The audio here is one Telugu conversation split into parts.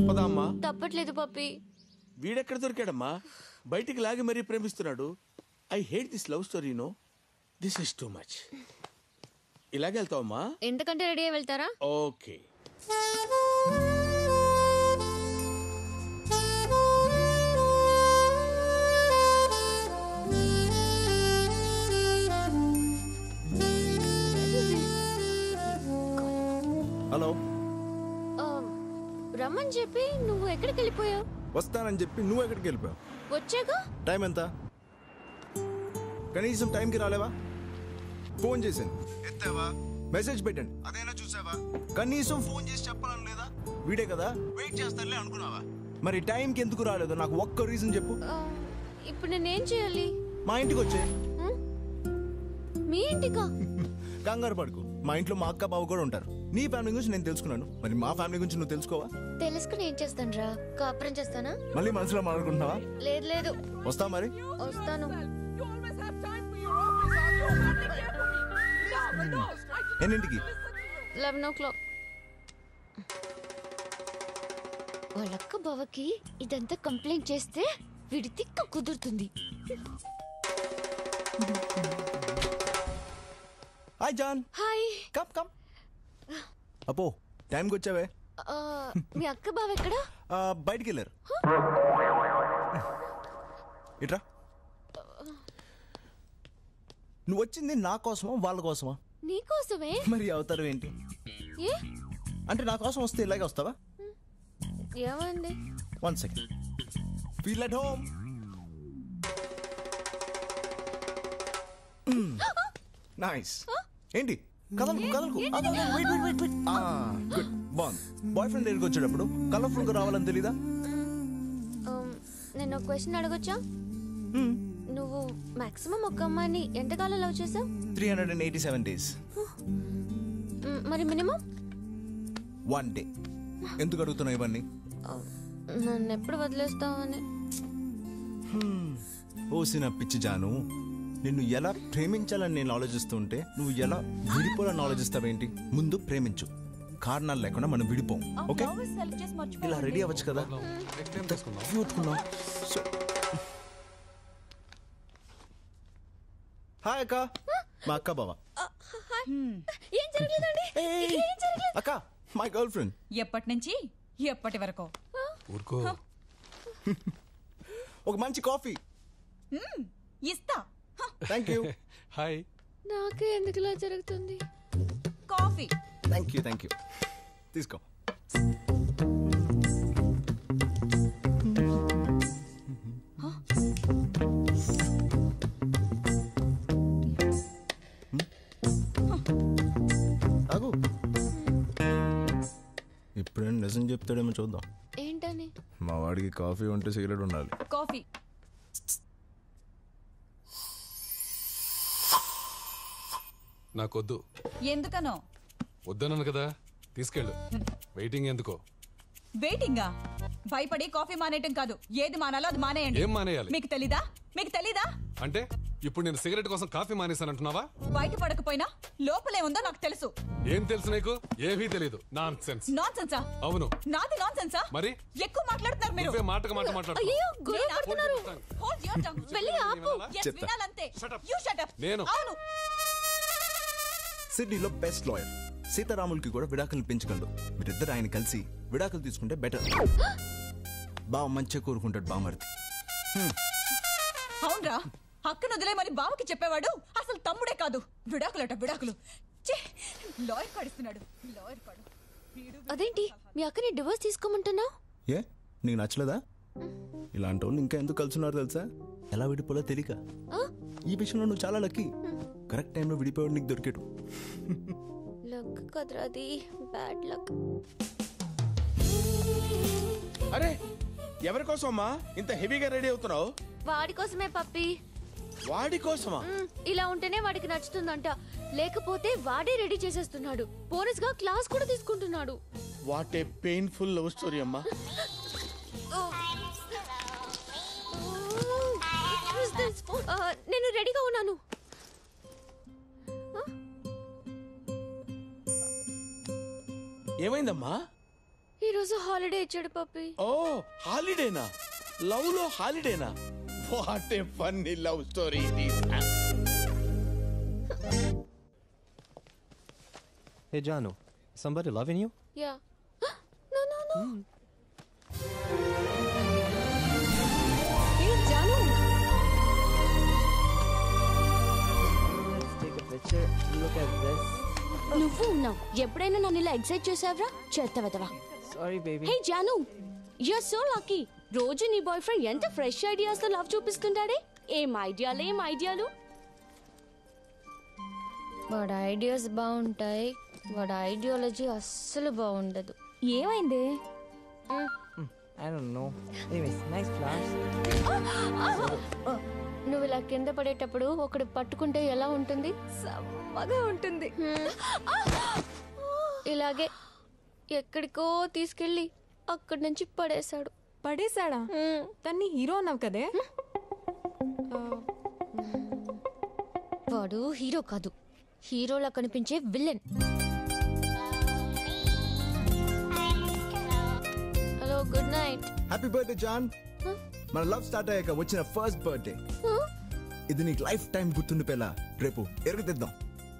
తప్పదా అమ్మా? తప్పట్లేదు పప్పి. వీడెక్కడ దొరికాడమ్మా? బయటికి లాగి మరీ ప్రేమిస్తున్నాడు. I hate this love story. No, this is too much. ఇలాగే వెళ్తావమ్మా? ఎంతకంటే రెడీ అయి వెళ్తారా? ఓకే. హలో. రమ్మని చెప్పి నువ్వు ఎక్కడికి వెళ్ళిపోయావు? వస్తానని చెప్పి నువ్వు ఎక్కడికి వెళ్ళిపోయావు? వచ్చాక టైం ఎంత? కనీసం టైంకి రాలేవా? ఫోన్ చేశాను, ఎత్తావా? మెసేజ్ పెట్టండి, అదైనా చూసావా? కనీసం ఫోన్ చేసి చెప్పాలని లేదా? వీడే కదా, వెయిట్ చేస్తానులే అనుకున్నావా? మరి టైంకి ఎందుకు రాలేదు? నాకు ఒక్క రీజన్ చెప్పు. ఇప్పుడు నేనేం చేయాలి? మా ఇంటికి వచ్చే. మీ ఇంటికా? కంగారు పడుకు, మా ఇంట్లో మా అక్క బావ కూడా ఉంటారు. నీ ఫ్యామిలీ గురించి నేను తెలుసుకున్నాను, మరి మా ఫ్యామిలీ గురించి నువ్వు తెలుసుకోవా? తెలుసుకుని ఏం చేస్తాను రా? కాపురం చేస్తానా? మళ్ళీ మనసులో మాట్లాడుకుంటున్నావా? లేదు లేదు. వస్తా మరి. వస్తాను. ఎన్నింటికి? 11 o'clock. వాళ్ళక్క బావకి ఇదంతా కంప్లైంట్ చేస్తే వీడి తిక్క కుదురుతుంది. హాయ్ జాన్. హాయ్. Come come. అపో టైంకి వచ్చావే. మీ అక్క బావ ఎక్కడా? బయటికి వెళ్ళారు. ఇట్రా. నువ్వు వచ్చింది నా కోసమా వాళ్ళ కోసమా? నీకోసమే. మరి అవతారం ఏంటి? ఏ అంటే నా కోసం వస్తే ఇలాగే వస్తావా? ఏమైంది? 1 second. Feel at home. Nice. ఏంటి కదలకు కదలకు? గుడ్, బాగుంది. బాయ్ ఫ్రెండ్ దగ్గరికి వచ్చేటప్పుడు కలర్ఫుల్ గా రావాలని తెలీదా? నేను ఒక క్వశ్చన్ అడగొచ్చా? నువ్వు మాక్సిమం ఒక అమ్మాయిని ఎంతకాలం లవ్ చేసావు? 387 days. మరి మినిమం? 1 day. ఎందుకు అడుగుతున్నావు ఇవన్నీ? నన్ను ఎప్పుడు వదిలేస్తావని. ఓసిన పిచ్చి జాను, నిన్ను ఎలా ప్రేమించాలని నేను ఆలోచిస్తుంటే నువ్వు ఎలా విడిపోవాలని ఆలోచిస్తావేంటి? ముందు ప్రేమించు, కారణాలు లేకుండా మనం విడిపోం. ఓకే, ఇలా రెడీ అవ్వచ్చు కదా. హాయ్ అక్క, మా అక్క బావ. అక్క, మై గర్ల్ ఫ్రెండ్. ఎప్పటి నుంచి ఎప్పటి వరకు? ఒక మంచి కాఫీ ఇస్తా. Thank you. హాయ్. నాకే ఎందుకు ఇలా జరుగుతుంది? Coffee. Thank you thank you. తీసుకో. ఆగు. ఇప్పుడేం నిజం చెప్తాడేమో చూద్దాం. ఏంటని? మా వాడికి కాఫీ ఉంటే సిగరెట్ ఉండాలి. కాఫీ. నాకొద్దు. ఎందుకనో? వద్దన్నాను కదా, తీసుకెళ్ళు. వెయిటింగ్ ఎందుకో? వెయిటింగా? భయపడి కాఫీ మానేయటం కాదు, ఏది మానాలో అది మానేయండి. ఏం మానేయాలి? మీకు తెలీదా? మీకు తెలీదా? అంటే ఇప్పుడు నేను సిగరెట్ కోసం కాఫీ మానేశానంటున్నావా? బయట పడకపోయినా లోపలే ఉందో నాకు తెలుసు. ఏం తెలుసు నీకు? ఏమీ తెలీదు. Nonsense. నాన్ సెన్సా? అవును. నాది నాన్ సెన్సా? మరి ఎక్కువ మాట్లాడుతున్నారు మీరు. నువ్వే మాటకు మాట మాట్లాడుతున్నావు. అయ్యో, గొడవ పడుతున్నారు. Hold your tongue. వెళ్ళి ఆపు. Yes, వినాలంతే. Shut up. You shut up. నేను. అవును. సిడ్నీలో బెస్ట్ లాయర్ సీతారాములకి కూడా విడాకులు పెంచగలడు. మీరిద్దరు ఆయన కలిసి విడాకులు తీసుకుంటే బెటర్. బావ మంచిగా కోరుకుంటాడు బామర్ది. అవునరా, అక్కను వదిలేమని బావకి చెప్పేవాడు అసలు తమ్ముడే కాదు. విడాకులట విడాకులు. లాయర్ కాడిస్తున్నాడు, లాయర్ కాడు. అదేంటి మీ అక్కని డివోర్స్ తీసుకోమంటున్నావు? ఏ నీకు నచ్చలేదా? ఇలాంటి వాళ్ళు ఇంకా ఎందుకు కలుసున్నారు తెలుసా? ఎలా విడిపోలో తెలియక. ఈ విషయంలో నువ్వు చాలా లక్కీ. కరెక్ట్ టైంలో విడిపోయాడు నీకు దొరికాడు. లక్ కదరాది, బ్యాడ్ లక్. అరే, ఎవరి కోసమా ఇంత హెవీగా రెడీ అవుతున్నావు? వాడి కోసమే పప్పి. వాడి కోసమా? ఇలా ఉంటేనే వాడికి నచ్చుతుందంట, లేకపోతే వాడే రెడీ చేసేస్తున్నాడు. బోనస్ గా క్లాస్ కూడా తీసుకుంటున్నాడు. What a painful love story అమ్మా. నేను రెడీగా ఉన్నాను. ఏమైందమ్మా? ఈ రోజు హాలిడే ఇచ్చాడు పప్పి. ఓ హాలిడేనా? లవ్ లో హాలిడేనా? What a funny love story it is. Hey Janu, somebody loving you? Yeah. No no no. ఏ Janu, Let's take a picture. Look at this. నువ్వు ఉన్నావు. ఎప్పుడైనా నన్ను ఇలా ఎక్సైట్ చేసావరా? చేస్తావా? Sorry baby. Hey Janu, you're so lucky. రోజు నీ బాయ్ ఫ్రెండ్ ఎంత ఫ్రెష్ ఐడియాస్ తో లవ్ చూపిస్తుంటాడే. ఏం ఐడియాలు. వాడి ఐడియాస్ బాగుంటాయి, వాడి ఐడియాలజీ అస్సలు బాగుండదు. ఏమైంది? I don't know. Anyways, nice flowers. నువ్వు ఇలా కింద పడేటప్పుడు ఒకడు పట్టుకుంటే ఎలా ఉంటుంది? సమ్మగా ఉంటుంది. ఇలాగే ఎక్కడికో తీసుకెళ్ళి అక్కడి నుంచి పడేశాడు. పడేశాడా? తన్ని హీరో అన్నావు కదే. వాడు హీరో కాదు, హీరోలా కనిపించే villain. Hello, good night. Happy birthday జాన్. మన లవ్ స్టార్ట్ అయ్యాక వచ్చిన ఫస్ట్ బర్త్డే ఇది. నీకు లైఫ్ టైం గుర్తుండిపోయేలా రేపు ఎరుగుతిద్దాం.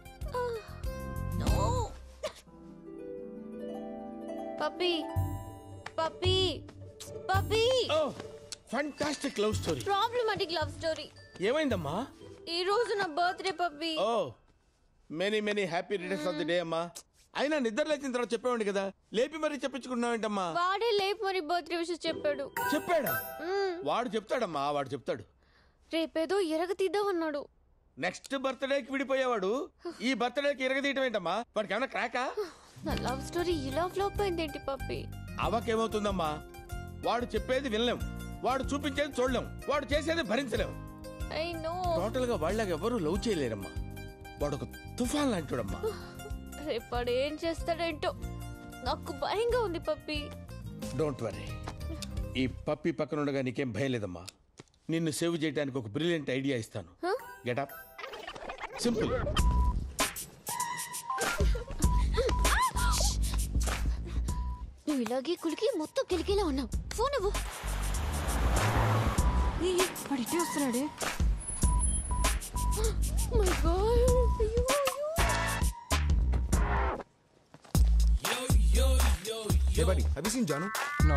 Puppy puppy puppy. Oh fantastic love story. Problematic love story. ఏమైందమ్మా? ఈ రోజు నా birthday puppy. Oh many happy returns of the day అమ్మా. అయినా నిద్ర లేచిన తర్వాత చెప్పేవాడి కదా, లేపి మరీ చెప్పించుకున్నావేంటమ్మా? వాడే లేపు మరి బర్త్డే విషయం చెప్పాడు. చెప్పాడా? వాడు చెప్తాడమ్మా, వాడు చెప్తాడు. రేపేదో ఎరగతీద్దామన్నాడు. నెక్స్ట్ బర్త్డేకి విడిపోయేవాడు ఈ బర్త్డేకి ఎరగదీయటం ఏంటమ్మా? వాడికి ఏమైనా క్రాకా? నా లవ్ స్టోరీ ఇలా ఫ్లాప్ అయిందేంటి పప్పీ? అవకేమవుతుందమ్మా? వాడు చెప్పేది వినలేం, వాడు చూపించేది చూడలేం, వాడు చేసేది భరించలేం. I know. టోటల్ గా వాళ్ళకి ఎవరు లవ్ చేయలేరమ్మా. వాడు ఒక తుఫాన్ లాంటివాడమ్మా. రేపాడు ఏం చేస్తాడేంటో నాకు భయంగా ఉంది పప్పీ. డోంట్ వరీ, ఈ పప్పి పక్కన ఉండగా నీకేం భయం లేదమ్మా. నిన్ను సేవ్ చేయడానికి ఒక బ్రిలియంట్ ఐడియా ఇస్తాను. Getup simple. నువ్వు ఇలాగే కులికి మొత్తం కిలికిలా ఉన్నావు. ఫోన్ ఇవ్వు. పడితే వస్తున్నాడే. My god. Hey buddy, have you seen Janu? No.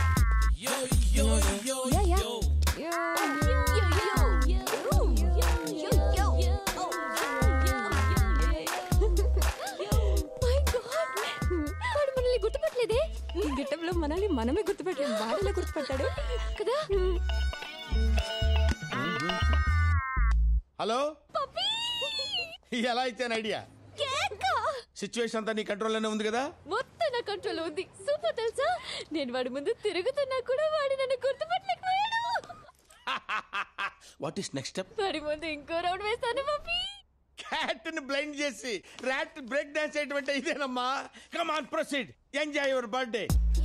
గుర్తుపట్టలేదే. ఈ గిట్టంలో మనల్ని మనమే గుర్తుపెట్టాం, వాడిలో గుర్తుపెట్టాడు కదా. హలో, ఎలా ఇచ్చాను ఐడియా? సిచ్యువేషన్ అంతా నీ కంట్రోల్లోనే ఉంది కదా? మొత్తం నా కంట్రోల్ ఉంది. సూపర్ తెలుసా, నేను వాడి ముందు తిరుగుతున్నా కూడా వాడు నన్ను గుర్తుపట్టలేకపోయాడు. What is next step? వాడి ముందు ఇంకో రౌండ్ వేస్తాను పప్పీ. క్యాట్ ని బ్లైండ్ చేసి ర్యాట్ బ్రేక్ డాన్స్ చేయటం ఇదేనమ్మా. Come on, proceed, enjoy your birthday.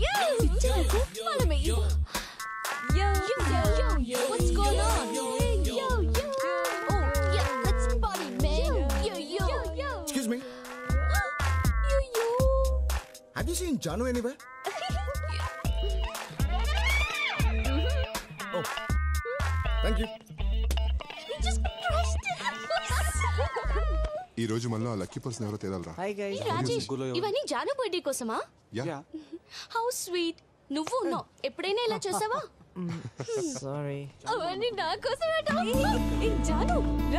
What's going on? Hey, yo. Oh, yeah, let's party, man. Yo. Excuse me. Yo. Have you seen Janu anywhere? Oh, thank you. He just crushed it. ఈ రోజు మనలో ఆ లక్కీ పర్సన్ ఎవరో తేదాలరా. Hi guys. రాజేష్, ఇవన్నీ జాను బర్త్డే కోసమా? Yeah how sweet. నువ్వు ఉన్నావు. ఎప్పుడైనా ఇలా చేసావా? Sorry. అవన్నీ నా కోసమే. జాను రా.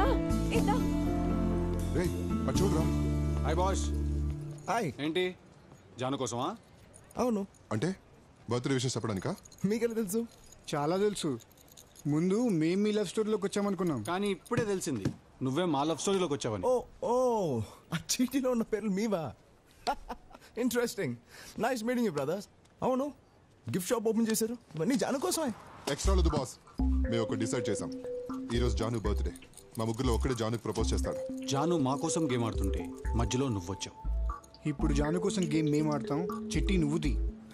రేయ్ అటు చూడరా. Hi boss. హాయ్. ఏంటి జాను కోసమా? అవును. అంటే బర్త్డే విషయం చెప్పడానికా? మీకెలా తెలుసు? చాలా తెలుసు. ముందు మేము మీ లవ్ స్టోరీలోకి వచ్చామనుకున్నాం, కానీ ఇప్పుడే తెలిసింది నువ్వే మా లవ్ స్టోరీలోకి వచ్చావని. ఓ ఆ చీటీలో ఉన్న పేర్లు మీవా? Interesting. Nice meeting you brothers. అవును, గిఫ్ట్ షాప్ ఓపెన్ చేశారు. ఇవన్నీ జాను కోసమే. ఎక్స్ట్రా లేదు బాస్. మేము ఒకటి డిసైడ్ చేసాం. ఈ రోజు జాను బర్త్డే. మా ముగ్గురులో ఒక్కడే జానుకి ప్రపోజ్ చేస్తాడు. జాను మా కోసం గేమ్ ఆడుతుంటే మధ్యలో నువ్వు వచ్చావు. ఇప్పుడు జాను కోసం గేమ్ మేము ఆడతాం, చిట్టి నువ్వుది.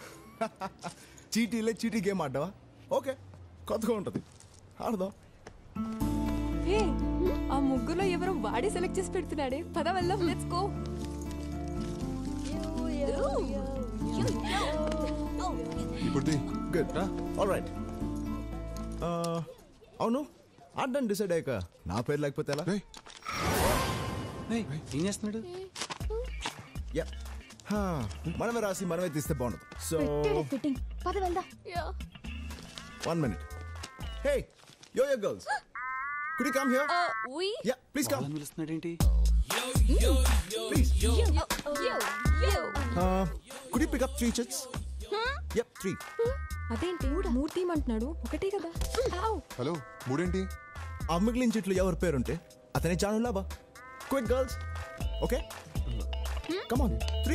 చీటీ గేమ్ ఆడ్డావా? ఓకే, కొత్తగా ఉంటుంది, ఆడదాం. ఆ ముగ్గురులో ఎవరో వాడే సెలెక్ట్ చేసి పెడుతున్నాడే. పద వెళ్దాం, లెట్స్ గో. ఇప్పుడు తీ. గుడ్ ఆల్ రైట్ అవును ఆడని డిసైడ్ అయ్యాక నా పేరు లేకపోతే ఎలా రేయ్, ఏం చేస్తున్నాడు? యా మనమే రాసి మనమే తీస్తే బాగుండదు సో ఫిట్టింగ్ పద వెళ్దా 1 minute hey yo girls could you come here we yeah please come వాళ్ళని పిలుస్తున్నాడు ఏంటి? please you could you pick up 3 chits yep 3 అదేంటి మూర్తి అంటున్నాడు ఒకటే కదా హలో మూడేంటి? ఆ మిగిలిన చెట్లు ఎవరి పేరుంటే అతనే చాను లాభా quick girls okay come on 3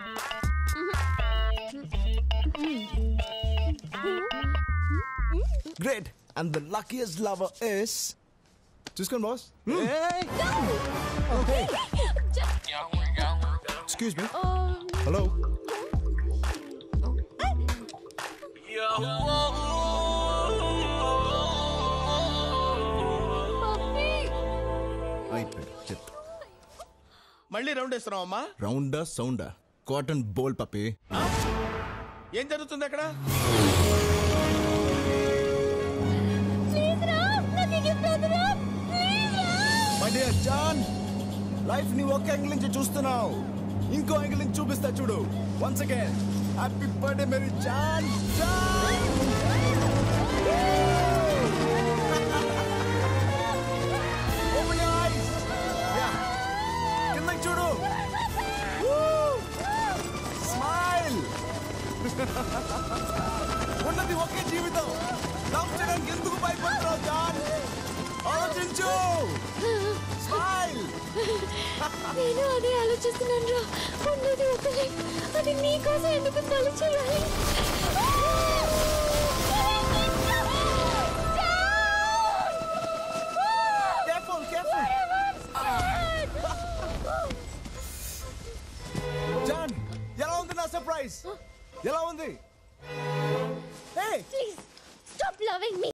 great and the luckiest lover is చూసుకోండి boss okay excuse me hello అయిపోయింది చెత్త మళ్ళీ రౌండ్ వేస్తున్నావు అమ్మా. రౌండా సౌండా కాటన్ బోల్ పప్పి ఏం జరుగుతుంది అక్కడ? మై డియర్ జాన్ లైఫ్ ని ఒక యాంగిల్ నుంచి చూస్తున్నావు ఇంకో యాంగిల్ నుంచి చూపిస్తా చూడు వన్స్ అగైన్ హ్యాపీ బర్త్డే మేరీ జాన్ జాన్ ఓపెన్ యువర్ ఐస్ యా కిందకి చూడు స్మైల్ ఉన్నది ఒకే జీవితం లవ్ చేయడానికి ఎందుకు భయపడుతున్నావు జాన్ ఆలోచించు స్మైల్ నేను అదే ఆలోచిస్తున్నాను రా ఉన్నది ఒకటే అది నీకోసం ఎందుకు పని చేయాలి careful careful జాన్ ఎలా ఉంది నా సర్ప్రైజ్ ఎలా ఉంది ప్లీజ్ స్టాప్ లవింగ్ మీ